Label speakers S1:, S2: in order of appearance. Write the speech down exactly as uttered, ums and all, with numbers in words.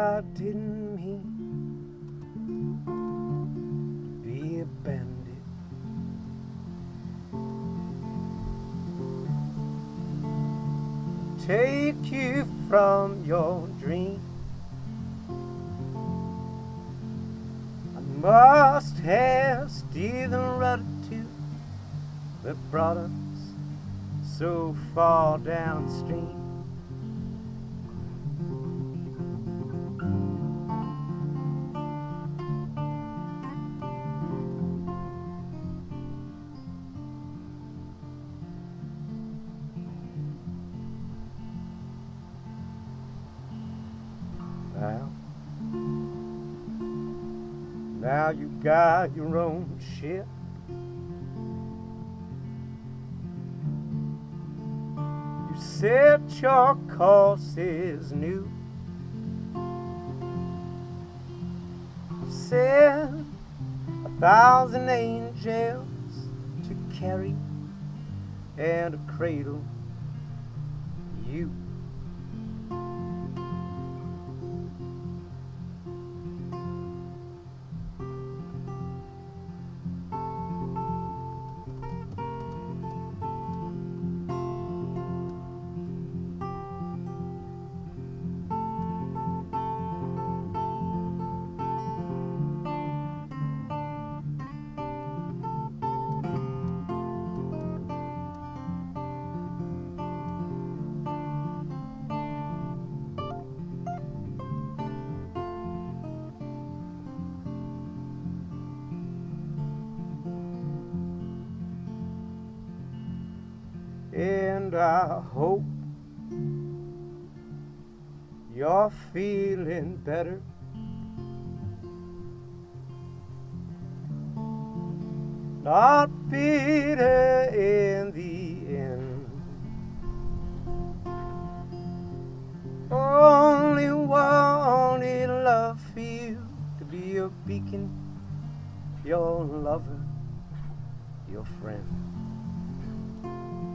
S1: I didn't mean to be a bandit. Take you from your dream. I must have steered the rudder too that brought us so far downstream. Now, now you got your own ship. You set your courses new. You sent a thousand angels to carry and to cradle you. And I hope you're feeling better. Not bitter in the end. Only wanted love for you to be your beacon, your lover, your friend.